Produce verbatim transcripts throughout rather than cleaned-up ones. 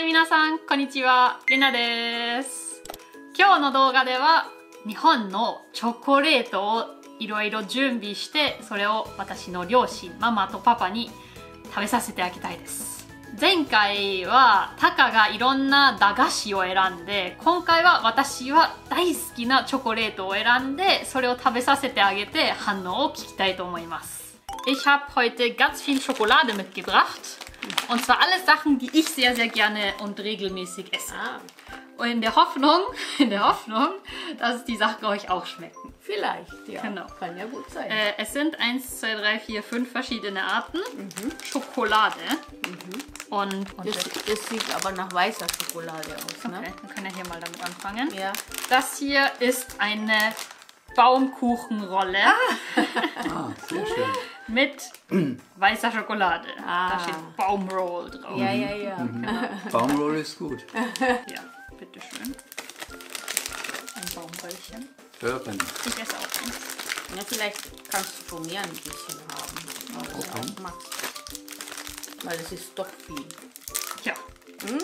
い、皆さん、こんにちは。レナです。今日の動画では日本のチョコレートをいろいろ準備して、それを私の両親、ママとパパに食べさせてあげたいです。前回はタカがいろんな駄菓子を選んで、今回は私は大好きなチョコレートを選んで、それを食べさせてあげて反応を聞きたいと思います。Ich habe heute ganz viel Schokolade mitgebracht. Und zwar alles Sachen, die ich sehr, sehr gerne und regelmäßig esse. Ah. Und in der Hoffnung, in der Hoffnung, dass die Sachen euch auch schmecken. Vielleicht, ja. Genau. Kann ja gut sein. Äh, es sind eins, zwei, drei, vier, fünf verschiedene Arten mhm. Schokolade. Mhm. Und, und das, das sieht aber nach weißer Schokolade aus. Okay, Ne? wir können ja hier mal damit anfangen. Ja. Das hier ist eine Baumkuchenrolle. Ah, sehr schön. Mit weißer Schokolade. Ah. Da steht Baumroll drauf. Ja, ja, ja. Mhm. Baumroll ist gut. Ja, bitteschön. Ein Baumröllchen. Hören. Ich esse auch eins. Ja, vielleicht kannst du von mir ein bisschen haben, weil du es Okay. auch magst. Weil es ist doch viel. Ja. Hm?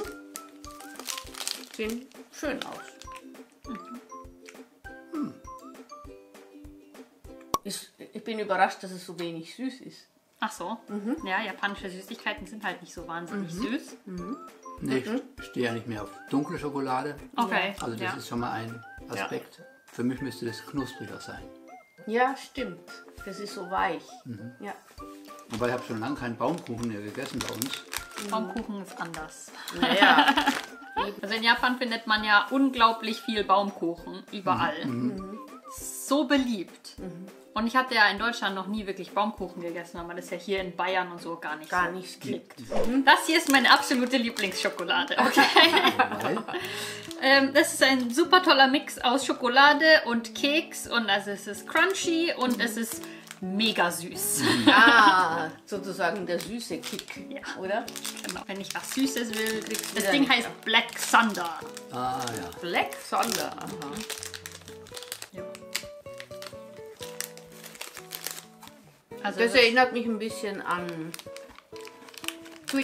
Sehen schön aus. Mhm. Hm. Ich, ich bin überrascht, dass es so wenig süß ist. Ach so. Mhm. Ja, japanische Süßigkeiten sind halt nicht so wahnsinnig Mhm. süß. Mhm. Nee, ich stehe ja nicht mehr auf dunkle Schokolade. Okay. Also das ja. ist schon mal ein Aspekt. Ja. Für mich müsste das knuspriger sein. Ja, stimmt. Das ist so weich. Mhm. Ja. Wobei ich habe schon lange keinen Baumkuchen mehr gegessen bei uns. Baumkuchen ist anders. Naja. Also in Japan findet man ja unglaublich viel Baumkuchen überall. Mhm. So beliebt. Mhm. Und ich hatte ja in Deutschland noch nie wirklich Baumkuchen gegessen, weil man das ja hier in Bayern und so gar nicht Gar so nicht kriegt. Mhm. Das hier ist meine absolute Lieblingsschokolade. Okay. ähm, das ist ein super toller Mix aus Schokolade und Keks. Und also es ist crunchy und mhm. es ist mega süß. Ah, sozusagen der süße Kick, Ja. oder? Genau. Wenn ich was Süßes will, Kriegst du das wieder Ding nicht heißt ab. Black Thunder. Ah ja. Black Thunder. Aha. Ja. Also Das erinnert mich ein bisschen an Twix.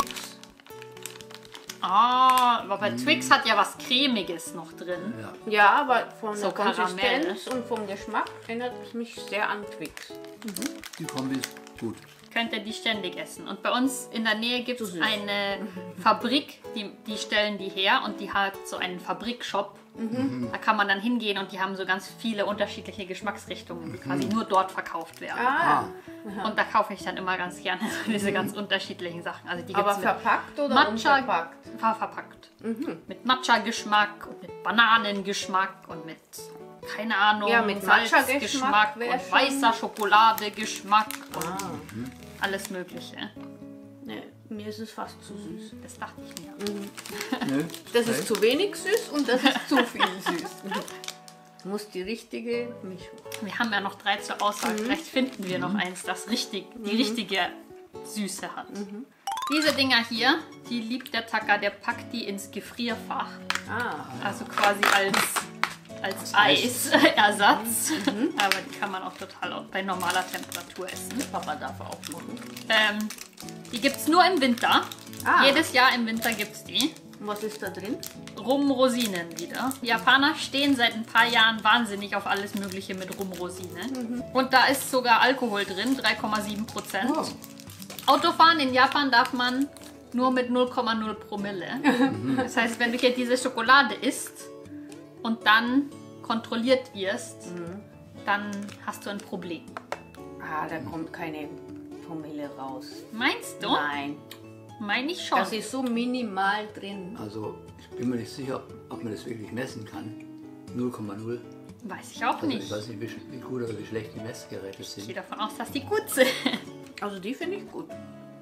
Ah, aber bei Twix hat ja was Cremiges noch drin. Ja. Ja, aber von So der Konsistenz Karamell. und vom Geschmack erinnert es mich sehr an Twix. Die Kombi ist gut. Könnt ihr die ständig essen. Und bei uns in der Nähe gibt es süß. eine Fabrik, die, die stellen die her und die hat so einen Fabrikshop. Mhm. Da kann man dann hingehen und die haben so ganz viele unterschiedliche Geschmacksrichtungen, die quasi nur dort verkauft werden. Ah, Und da kaufe ich dann immer ganz gerne so diese ganz unterschiedlichen Sachen. Also die aber gibt's mit verpackt oder Matcha unverpackt? ver verpackt. Mit Matcha-Geschmack und mit Bananengeschmack und mit, keine Ahnung, Ja, mit Matcha-Geschmack Salzgeschmack wär und schon- weißer Schokolade-Geschmack und Ah. alles Mögliche. Nee, mir ist es fast zu süß. Das dachte ich mir. Nö, Das okay. ist zu wenig süß und das ist zu viel süß. Du musst die richtige Mischung. Wir haben ja noch drei zur Auswahl. Vielleicht finden wir noch eins, das richtig, die richtige Süße hat. Diese Dinger hier, die liebt der Taka, der packt die ins Gefrierfach. Ah, Also quasi als, als Eisersatz. Aber die kann man auch total auch bei normaler Temperatur essen. Papa darf auch machen. Ähm, die gibt es nur im Winter. Ah. Jedes Jahr im Winter gibt es die. Und was ist da drin? Rumrosinen wieder. Die Japaner stehen seit ein paar Jahren wahnsinnig auf alles Mögliche mit Rumrosinen. Und da ist sogar Alkohol drin, drei Komma sieben Prozent. Oh. Autofahren in Japan darf man nur mit null Komma null Promille. Das heißt, wenn du hier diese Schokolade isst und dann kontrolliert wirst, dann hast du ein Problem. Ah, da kommt keine Promille raus. Meinst du? Nein, Meine ich schon. das ist so minimal drin. Also ich bin mir nicht sicher, ob man das wirklich messen kann. null Komma null. Weiß ich auch Also nicht. ich weiß nicht, wie, sch- wie gut oder wie schlecht die Messgeräte Ich gehe sind. davon aus, dass die gut sind. Also die finde ich gut.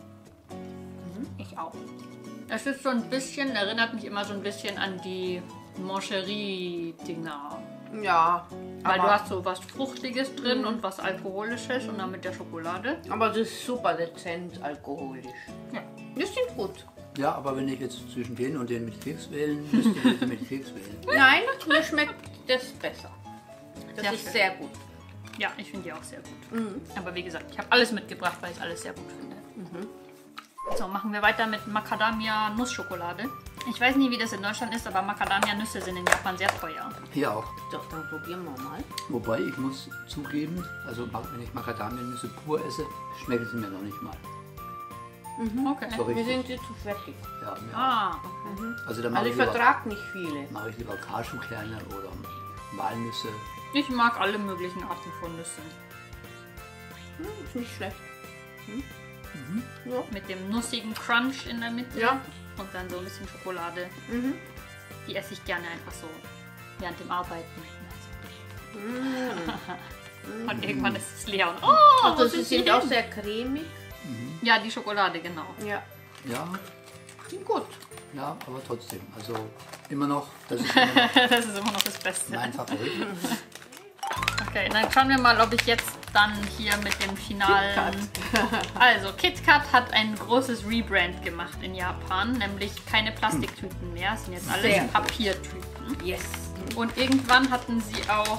Ich auch. Es ist so ein bisschen, erinnert mich immer so ein bisschen an die Moncherie-Dinger. Ja, Weil aber, du hast so was Fruchtiges drin und was Alkoholisches und dann mit der Schokolade. aber das ist super dezent alkoholisch. Ja. Das sind gut. Ja, aber wenn ich jetzt zwischen den und den mit Keks wählen, müsste ich bitte mit Keks wählen. Nein, mir schmeckt das besser. Das Sehr ist schön. sehr gut. Ja, ich finde die auch sehr gut. Aber wie gesagt, ich habe alles mitgebracht, weil ich alles sehr gut finde. So, machen wir weiter mit Macadamia Nussschokolade. Ich weiß nicht, wie das in Deutschland ist, aber Macadamia-Nüsse sind in Japan sehr teuer. Hier auch. Doch, dann probieren wir mal. Wobei ich muss zugeben, also wenn ich Macadamianüsse pur esse, schmecken sie mir noch nicht mal. Okay. So Wir richtig. sind sie zu fettig. Ja, mir Ah, auch. Also da mache Also ich, ich lieber- vertrage nicht viele. mache ich lieber Cashewkerne oder Walnüsse. ich mag alle möglichen Arten von Nüssen. Hm, ist nicht schlecht. Mit dem nussigen Crunch in der Mitte. Ja. Und dann so ein bisschen Schokolade. Mhm. Die esse ich gerne einfach so während dem Arbeiten. Und irgendwann ist es leer und oh, Also was sie ist sind hier auch hin? sehr cremig. Ja, die Schokolade, genau. Ja. Ja, Sind gut. ja, aber trotzdem. Also immer noch, das ist immer noch Das ist immer noch das Beste. mein Favorit. Okay, dann schauen wir mal, ob ich jetzt dann hier mit dem finalen... Also, KitKat hat ein großes Rebrand gemacht in Japan, nämlich keine Plastiktüten mehr, es sind jetzt alles Sehr gut. Papiertüten. Yes. Und irgendwann hatten sie auch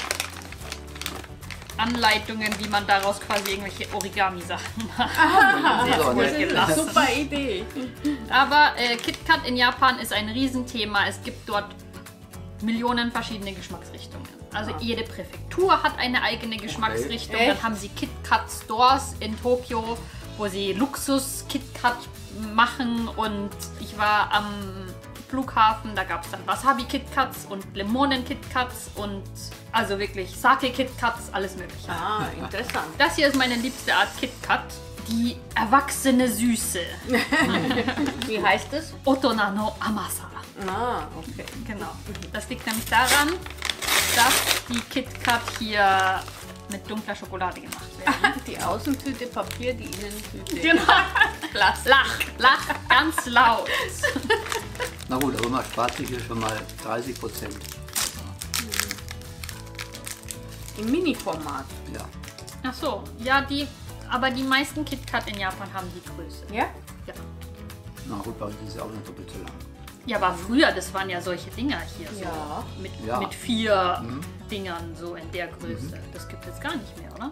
Anleitungen, wie man daraus quasi irgendwelche Origami-Sachen macht. Also, cool ne, gelassen. Super Idee. Aber äh, KitKat in Japan ist ein Riesenthema. Es gibt dort Millionen verschiedene Geschmacksrichtungen. Also jede Präfektur hat eine eigene Geschmacksrichtung. Echt? Dann haben sie KitKat Stores in Tokio, wo sie Luxus KitKat machen. Und ich war am Flughafen, da gab es dann Wasabi KitKats und Limonen KitKats und also wirklich Sake KitKats, alles mögliche. Ah, interessant. Das hier ist meine liebste Art KitKat, die erwachsene Süße. Wie heißt es? Otona no Amasa. Ah, okay. Genau. Das liegt nämlich daran, dass die KitKat hier mit dunkler Schokolade gemacht werden. Die Außentüte Papier, die Innentüte. Genau. Lach, lach ganz laut. Na gut, aber man spart sich hier schon mal dreißig Prozent. Im Mini-Format. Ja. Ach so, ja, die, aber die meisten KitKat in Japan haben die Größe. Ja? Ja. Na gut, bei uns ist es ja auch nicht doppelt so lang. Ja, aber früher, das waren ja solche Dinger hier so. Ja. Mit, Ja. mit vier Dingern so in der Größe. Das gibt es gar nicht mehr, oder?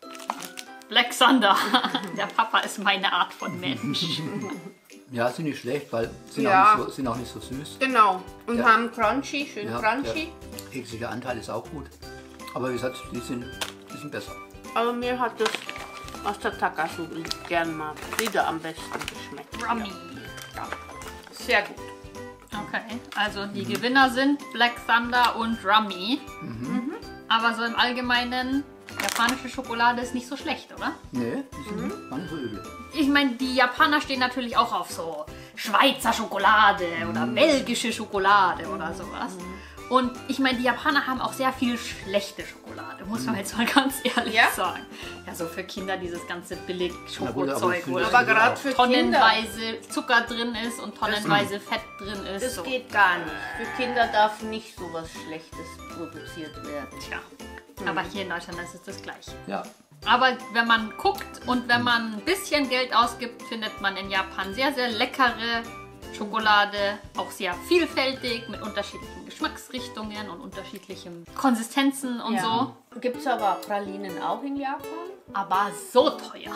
Black Thunder. Der Papa ist meine Art von Mensch. Ja, sind nicht schlecht, weil sind, Ja. auch, nicht so, sind auch nicht so süß. Genau. Und Ja. haben crunchy, schön Ja, crunchy. der kekselige Anteil ist auch gut. Aber wie gesagt, die sind, die sind besser. Aber mir hat das aus der Takasu, die ich gern mag, wieder am besten geschmeckt. Rummy. Ja. Sehr gut. Okay, also die Gewinner sind Black Thunder und Rummy. Aber so im Allgemeinen, japanische Schokolade ist nicht so schlecht, oder? Nee, die sind gar nicht so übel. Ich meine, die Japaner stehen natürlich auch auf so Schweizer Schokolade oder belgische Schokolade oder sowas. Und ich meine, die Japaner haben auch sehr viel schlechte Schokolade, muss man jetzt mal ganz ehrlich Ja? sagen. Ja, so für Kinder dieses ganze billig Na gut, aber Schokozeug, für wo das- Aber Ja. gerade für Kinder, tonnenweise Zucker drin ist und tonnenweise Fett drin ist. das so. geht gar nicht. Für Kinder darf nicht so was Schlechtes produziert werden. Tja, aber hier in Deutschland ist es das Gleiche. Ja, Aber wenn man guckt und wenn man ein bisschen Geld ausgibt, findet man in Japan sehr, sehr leckere Schokolade, auch sehr vielfältig mit unterschiedlichen Geschmacksrichtungen und unterschiedlichen Konsistenzen und so. Gibt es aber Pralinen auch in Japan? Aber so teuer.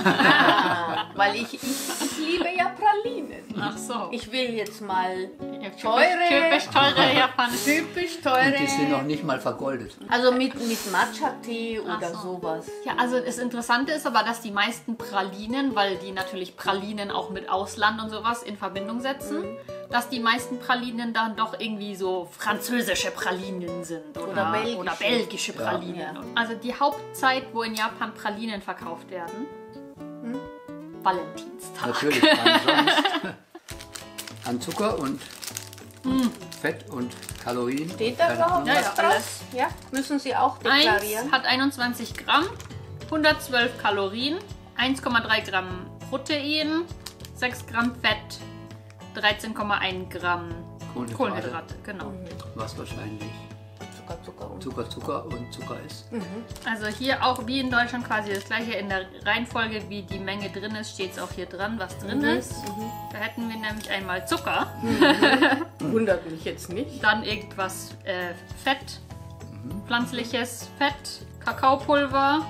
Ah, weil ich, ich, ich liebe ja Pralinen. Ach so. Ich will jetzt mal Typisch, teure- typisch teure japanische. typisch und teure. die sind noch nicht mal vergoldet. Also mit, mit Matcha-Tee oder so. sowas. Ja, also das Interessante ist aber, dass die meisten Pralinen, weil die natürlich Pralinen auch mit Ausland und sowas in Verbindung setzen, dass die meisten Pralinen dann doch irgendwie so französische Pralinen sind oder, Oder belgische. oder belgische Pralinen. Ja. Also die Hauptzeit, wo in Japan Pralinen verkauft werden, Valentinstag. Natürlich, wann sonst? An Zucker und Fett und Kalorien. Steht da Keine überhaupt Ahnung. Ja, was ja, drauf? alles. Ja, müssen Sie auch deklarieren. Eins hat einundzwanzig Gramm, hundertzwölf Kalorien, eins Komma drei Gramm Protein, sechs Gramm Fett, dreizehn Komma eins Gramm Kohlenhydrate. Kohlenhydrate. Genau. Was wahrscheinlich Zucker, Zucker und Zucker, Zucker und Zucker ist. Also hier auch wie in Deutschland quasi das gleiche. In der Reihenfolge, wie die Menge drin ist, steht es auch hier dran, was drin ist. Da hätten wir nämlich einmal Zucker, Wundert mich jetzt nicht. dann irgendwas äh, Fett, pflanzliches Fett, Kakaopulver,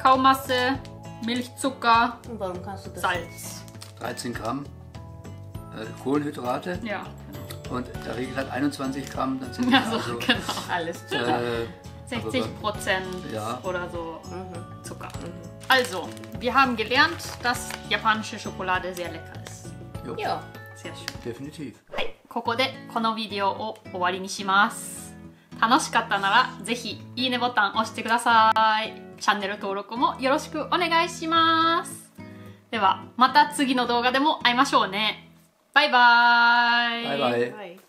Kakaomasse, Milchzucker, Und warum kannst du das? Salz. dreizehn Gramm äh, Kohlenhydrate. Ja, Und der Riegel hat einundzwanzig Gramm, dann sind ja wir so, also genau. Alles Zucker. äh, sechzig Prozent Ja. oder so Mhm. Zucker. Also, wir haben gelernt, dass japanische Schokolade sehr lecker ist. jo, Ja. Sehr schön. definitiv. はい、ここでこのビデオを終わりにします。楽しかったならぜひいいねボタン押してください。チャンネル登録もよろしくお願いします。ではまた次の動画でも会いましょうね。バイバイ。 バイバイ。 はい